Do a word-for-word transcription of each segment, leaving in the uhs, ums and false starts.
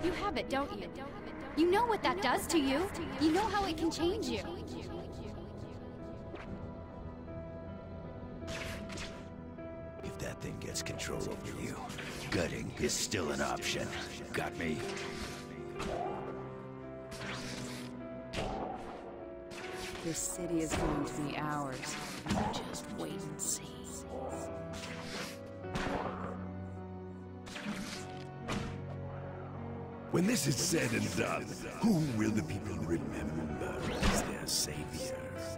You have it, don't you? You know what that does to you. You know how it can change you. If that thing gets control over you, gutting is still an option. Got me? This city is going to be ours. Just wait and see. When this is said and done, who will the people remember as their savior?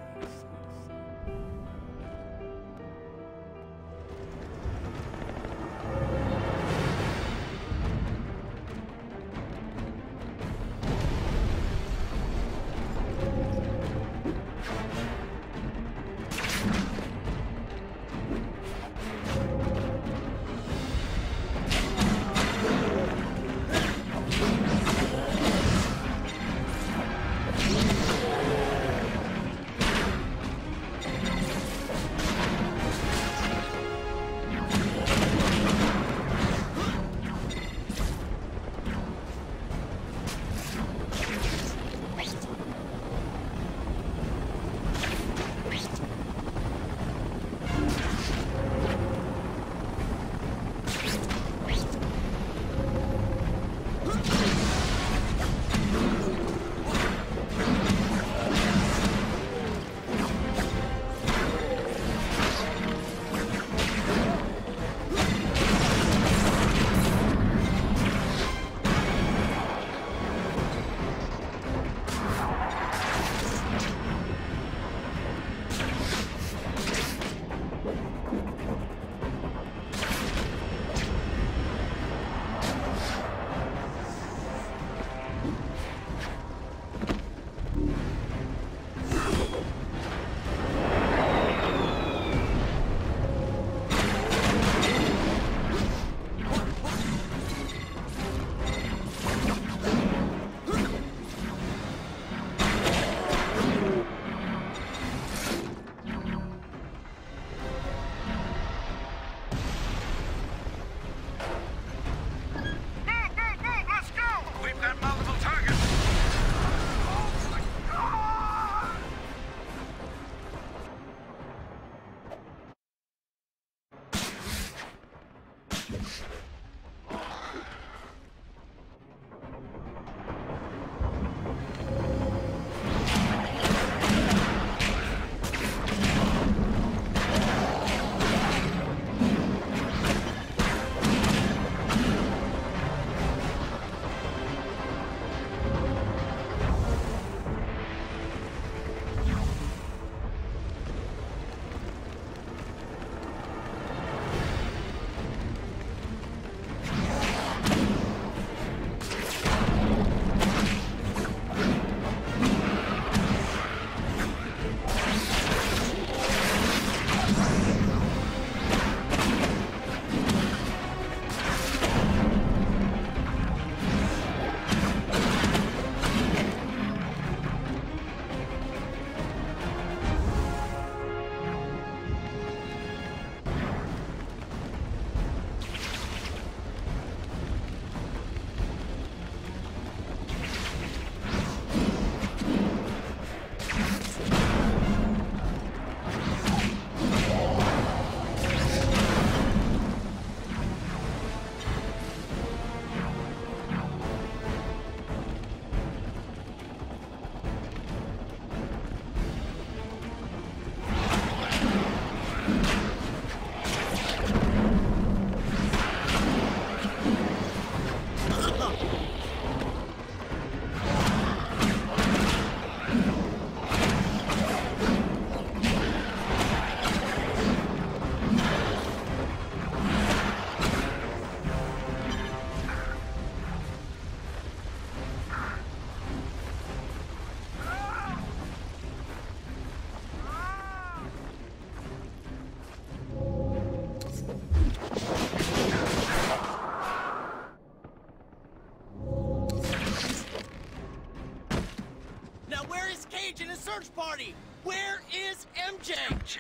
search party! Where is M J? M J?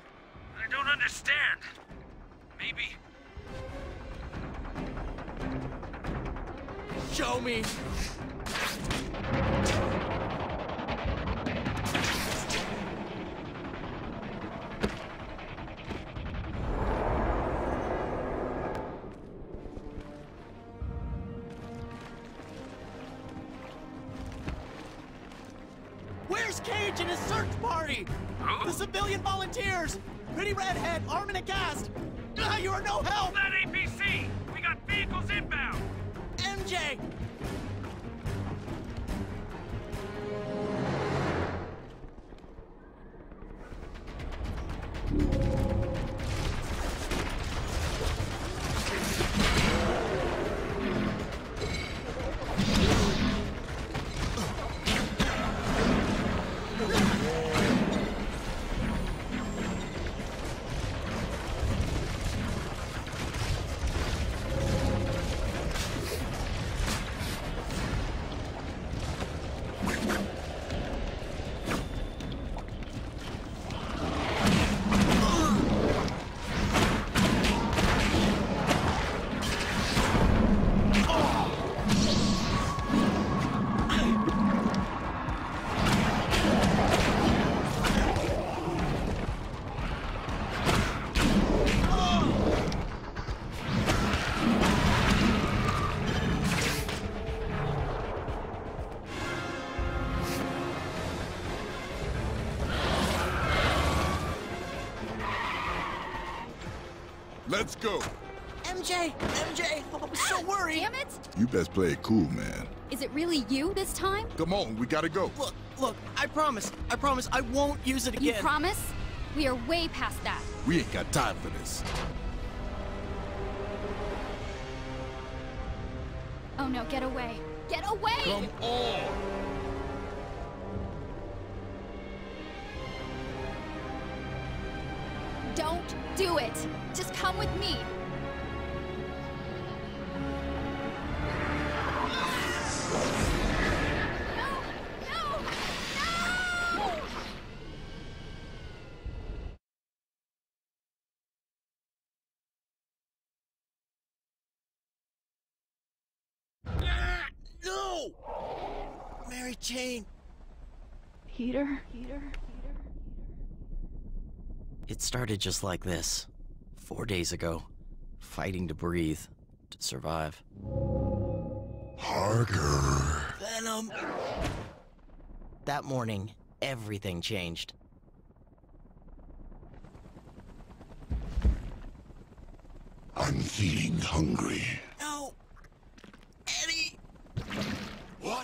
I don't understand. Maybe... Show me. Where's Cage and his search party? Who? The civilian volunteers! Pretty redhead, arm and a cast! Ah, you are no help! That A P C! We got vehicles inbound! M J! Let's go. M J! M J! I was so worried! Damn it! You best play it cool, man. Is it really you this time? Come on, we gotta go. Look, look, I promise, I promise I won't use it You again. promise? We are way past that. We ain't got time for this. Oh no, get away. Get away! Come on. Don't do it! Just come with me! No! No! No! No! Mary Jane. Peter? Peter? It started just like this. Four days ago. Fighting to breathe. To survive. Parker. Venom! That morning, everything changed. I'm feeling hungry. No! Eddie! What?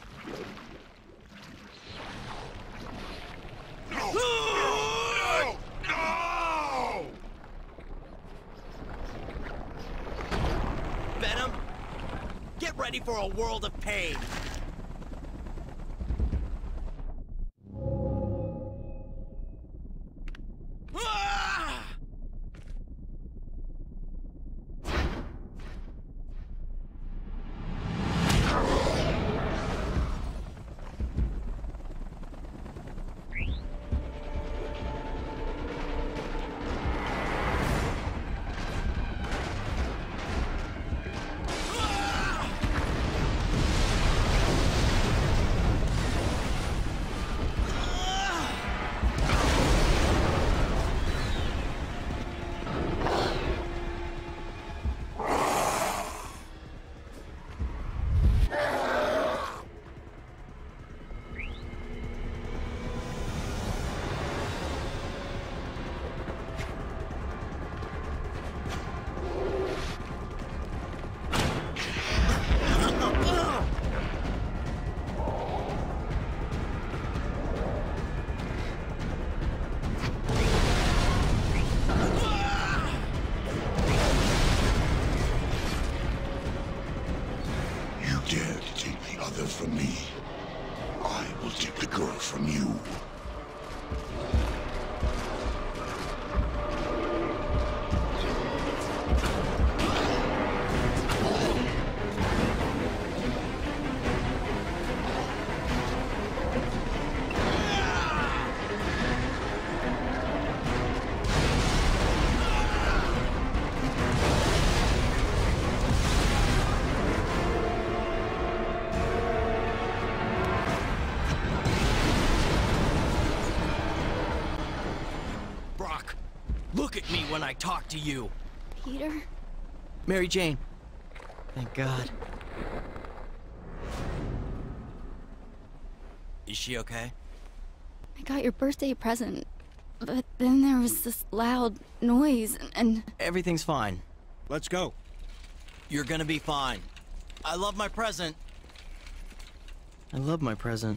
No! No! No! Venom! Get ready for a world of pain! Ah! Dare to take the other from me. I will take the girl from you. when I talk to you. Peter? Mary Jane. Thank God. Is she okay? I got your birthday present, but then there was this loud noise, and... and... Everything's fine. Let's go. You're gonna be fine. I love my present. I love my present.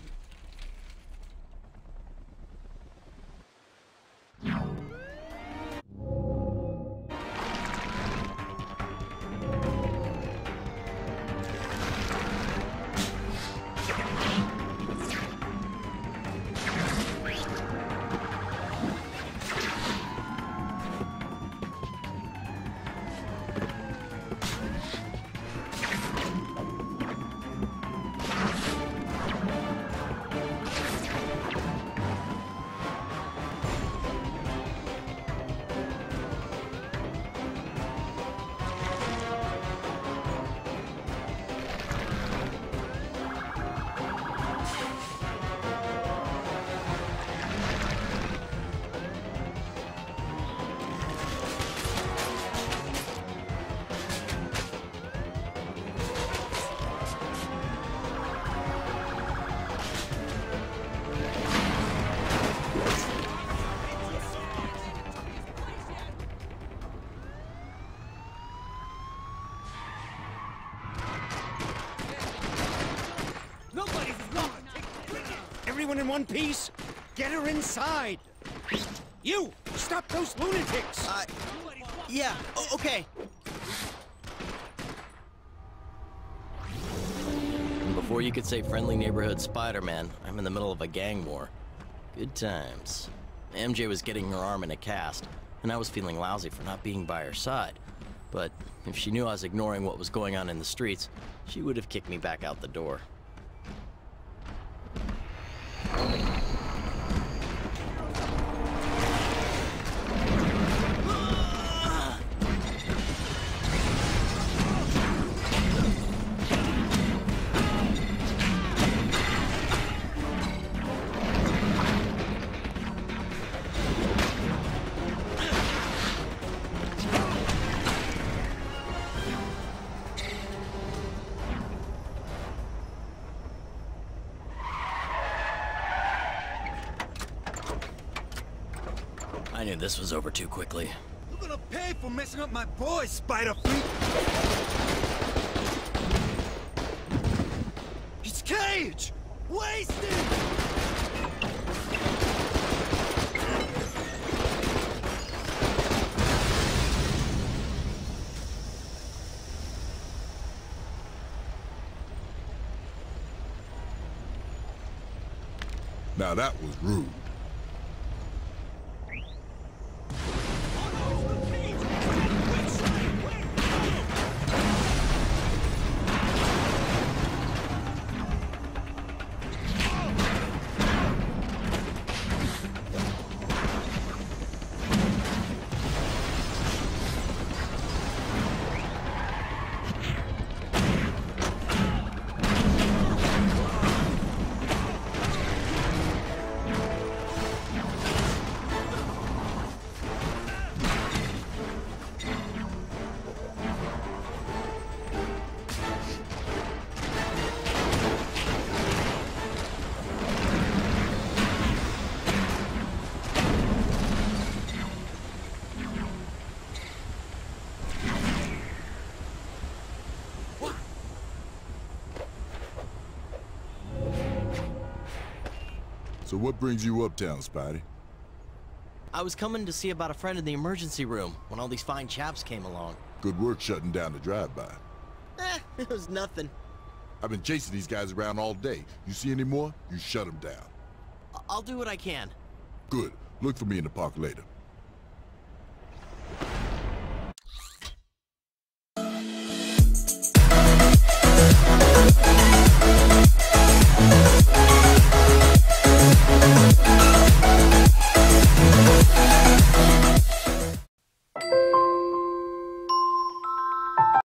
Everyone in one piece? Get her inside! You! Stop those lunatics! Uh, yeah, o okay. And before you could say friendly neighborhood Spider-Man, I'm in the middle of a gang war. Good times. M J was getting her arm in a cast, and I was feeling lousy for not being by her side. But if she knew I was ignoring what was going on in the streets, she would have kicked me back out the door. I knew this was over too quickly. You're gonna pay for messing up my boys, Spider-Feet! It's Cage! Wasted! Now that was rude. So what brings you uptown, Spidey? I was coming to see about a friend in the emergency room when all these fine chaps came along. Good work shutting down the drive-by. Eh, it was nothing. I've been chasing these guys around all day. You see any more, you shut them down. I- I'll do what I can. Good. Look for me in the park later.